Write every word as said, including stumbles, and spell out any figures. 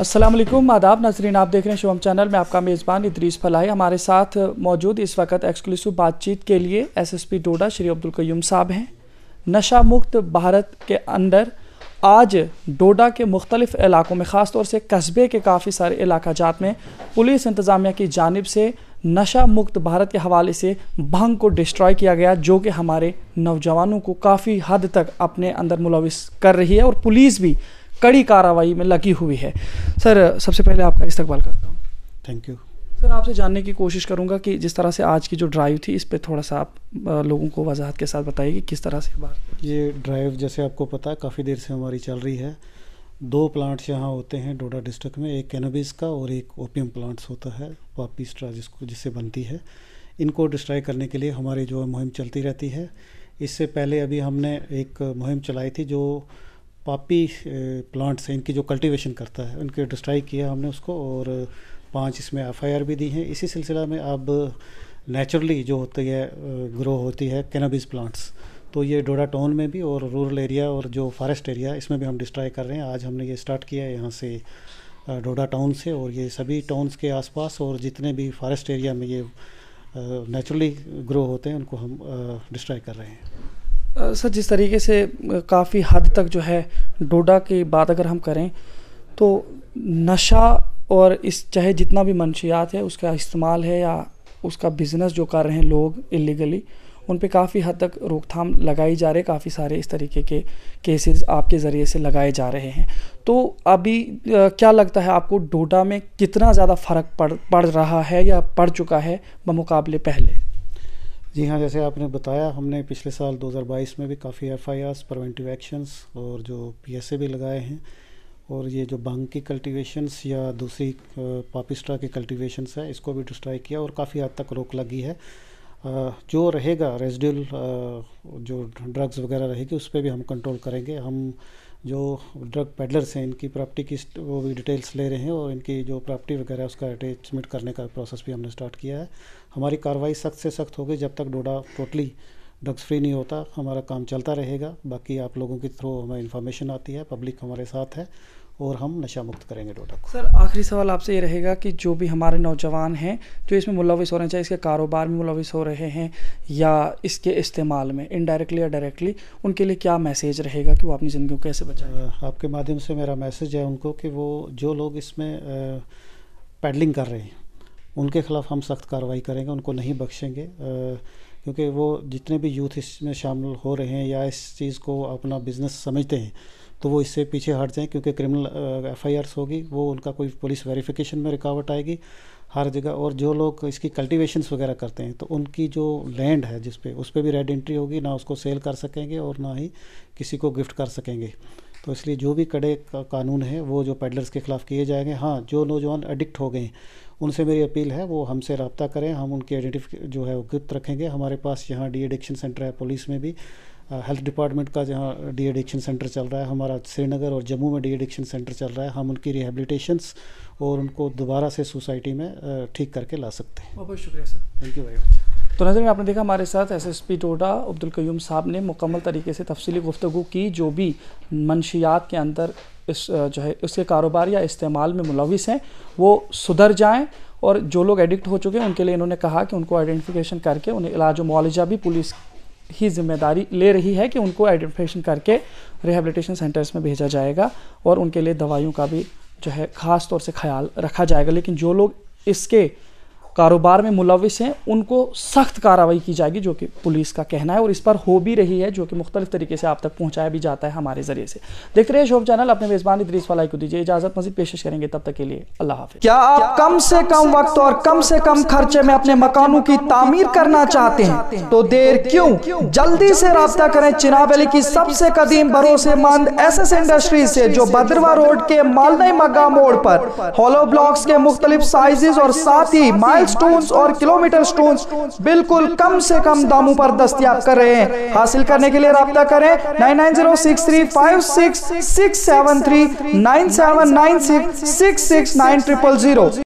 अस्सलाम वालेकुम, आदाब नाज़रीन, आप देख रहे हैं शुभम चैनल में आपका मेज़बान इदरीस फलाही। हमारे साथ मौजूद इस वक्त एक्सक्लूसिव बातचीत के लिए एसएसपी डोडा श्री अब्दुल कयूम साहब हैं। नशा मुक्त भारत के अंदर आज डोडा के मुख्तलिफ़ इलाकों में, ख़ास तौर से कस्बे के काफ़ी सारे इलाका जात में पुलिस इंतज़ामिया की जानिब से नशा मुक्त भारत के हवाले से भंग को डिस्ट्रॉय किया गया, जो कि हमारे नौजवानों को काफ़ी हद तक अपने अंदर मुलविस कर रही है और पुलिस भी कड़ी कार्रवाई में लगी हुई है। सर, सबसे पहले आपका इस्तकबाल करता हूँ। थैंक यू सर, आपसे जानने की कोशिश करूँगा कि जिस तरह से आज की जो ड्राइव थी, इस पे थोड़ा सा आप लोगों को वजाहत के साथ बताइए कि किस तरह से बात। ये ड्राइव जैसे आपको पता है काफ़ी देर से हमारी चल रही है। दो प्लांट्स यहाँ होते हैं डोडा डिस्ट्रिक्ट में, एक कैनबिस का और एक ओपियम प्लांट्स होता है, पॉपी स्ट्रा जिसको जिससे बनती है। इनको डिस्ट्रॉय करने के लिए हमारी जो मुहिम चलती रहती है। इससे पहले अभी हमने एक मुहिम चलाई थी जो पॉपी प्लांट्स हैं, इनकी जो कल्टीवेशन करता है, उनके डिस्ट्रॉय किया हमने उसको, और पांच इसमें एफ आई आर भी दी हैं। इसी सिलसिला में अब नेचुरली जो होती है ग्रो होती है कैनबिस प्लांट्स, तो ये डोडा टाउन में भी और रूरल एरिया और जो फॉरेस्ट एरिया इसमें भी हम डिस्ट्रॉय कर रहे हैं। आज हमने ये स्टार्ट किया है यहाँ से डोडा टाउन से, और ये सभी टाउन्स के आसपास और जितने भी फॉरेस्ट एरिया में ये नेचुरली ग्रो होते हैं उनको हम डिस्ट्रॉय कर रहे हैं। सर, जिस तरीके से काफ़ी हद तक जो है डोडा की बात अगर हम करें तो नशा और इस चाहे जितना भी मंशियात है उसका इस्तेमाल है या उसका बिज़नेस जो कर रहे हैं लोग इलीगली, उन पे काफ़ी हद तक रोकथाम लगाई जा रही है। काफ़ी सारे इस तरीके के केसेस आपके ज़रिए से लगाए जा रहे हैं। तो अभी आ, क्या लगता है आपको डोडा में कितना ज़्यादा फ़र्क पड़ पड़ रहा है या पड़ चुका है बमुकाबले पहले? जी हाँ, जैसे आपने बताया, हमने पिछले साल दो हज़ार बाईस में भी काफ़ी F I Rs, preventive actions और जो पी एस ए भी लगाए हैं। और ये जो भांग की कल्टीवेशंस या दूसरी पॉपी स्ट्रा की कल्टीवेशंस है, इसको भी डिस्ट्रॉय किया और काफ़ी हद तक रोक लगी है। जो रहेगा रेजिडुअल जो ड्रग्स वगैरह रहेगी उस पर भी हम कंट्रोल करेंगे। हम जो ड्रग पेडलर्स हैं इनकी प्रॉपर्टी की वो भी डिटेल्स ले रहे हैं, और इनकी जो प्रॉपर्टी वगैरह उसका अटैचमेंट करने का प्रोसेस भी हमने स्टार्ट किया है। हमारी कार्रवाई सख्त से सख्त होगी जब तक डोडा टोटली ड्रग्स फ्री नहीं होता। हमारा काम चलता रहेगा। बाकी आप लोगों के थ्रू हमें इन्फॉर्मेशन आती है, पब्लिक हमारे साथ है, और हम नशा मुक्त करेंगे डोडा को। सर, आखिरी सवाल आपसे ये रहेगा कि जो भी हमारे नौजवान हैं जो इसमें मुलविस हो रहे हैं, चाहे इसके कारोबार में मुलविस हो रहे हैं या इसके इस्तेमाल में इनडायरेक्टली या डायरेक्टली, उनके लिए क्या मैसेज रहेगा कि वो अपनी ज़िंदगी को कैसे बचाएं? आपके माध्यम से मेरा मैसेज है उनको कि वो जो लोग इसमें पैडलिंग कर रहे हैं उनके ख़िलाफ़ हम सख्त कार्रवाई करेंगे, उनको नहीं बख्शेंगे। क्योंकि वो जितने भी यूथ इसमें शामिल हो रहे हैं या इस चीज़ को अपना बिज़नेस समझते हैं, तो वो इससे पीछे हट जाएं, क्योंकि क्रिमिनल एफ आई आर्स होगी, वो उनका कोई पुलिस वेरिफिकेशन में रुकावट आएगी हर जगह। और जो लोग इसकी कल्टीवेशंस वगैरह करते हैं तो उनकी जो लैंड है जिस पे, उस पे भी रेड एंट्री होगी, ना उसको सेल कर सकेंगे और ना ही किसी को गिफ्ट कर सकेंगे। तो इसलिए जो भी कड़े का कानून है वो जो पेडलर्स के ख़िलाफ़ किए जाएंगे। हाँ, जो नौजवान एडिक्ट हो गए उनसे मेरी अपील है वो हमसे रब्ता करें, हम उनकी आइडेंटिफिक जो है वो गुप्त रखेंगे। हमारे पास यहाँ डी एडिक्शन सेंटर है, पुलिस में भी हेल्थ डिपार्टमेंट का जहाँ डी एडिक्शन सेंटर चल रहा है, हमारा श्रीनगर और जम्मू में डी एडिक्शन सेंटर चल रहा है। हम उनकी रिहेबिलिटेशंस और उनको दोबारा से सोसाइटी में ठीक करके ला सकते हैं। बहुत शुक्रिया sir, thank you very much. तो नाज़रीन, आपने देखा हमारे साथ S S P Doda Abdul Qayyum sahab ने मुकम्मल तरीके से तफसीली गुफ्तगू की। जो भी मंशियात के अंदर इस जो है उसके कारोबार या इस्तेमाल में मुलविस हैं वो सुधर जाएँ, और जो लोग एडिक्ट हो चुके हैं उनके लिए इन्होंने कहा कि उनको आइडेंटिफिकेशन करके उन्हें इलाज व मुआवजा भी पुलिस ही जिम्मेदारी ले रही है कि उनको आइडेंटिफिकेशन करके रिहेबिलिटेशन सेंटर्स में भेजा जाएगा और उनके लिए दवाइयों का भी जो है ख़ास तौर से ख्याल रखा जाएगा। लेकिन जो लोग इसके कारोबार में मुलविस हैं उनको सख्त कार्रवाई की जाएगी, जो कि पुलिस का कहना है और इस पर हो भी रही है, जो कि मुख्तलिफ तरीके से आप तक पहुंचाया भी जाता है हमारे ज़रिए से। देखते रहिए शुभम चैनल। अपने मेज़बान इदरीस फलाही को दीजिए इजाज़त, मज़ीद पेशकश करेंगे, तब तक के लिए अल्लाह हाफ़िज़। क्या आप कम से कम वक्त और कम से कम खर्चे में अपने मकानों की तामीर करना चाहते हैं? तो देर क्यों, जल्दी से राब्ता करें चिनाब अली की सबसे कदीम भरोसेमंद एस एस इंडस्ट्रीज से, जो बदरवा रोड के मालदई मग्गा मोड़ पर होलो ब्लॉक्स के मुख्तलिफ साइजेस और साथ ही माइल स्टोन्स और किलोमीटर स्टोन्स बिल्कुल कम से कम दामों पर दस्तयाब कर रहे हैं। हासिल करने के लिए राब्ता करें nine nine zero six three five six six seven three nine seven nine six six six nine triple zero.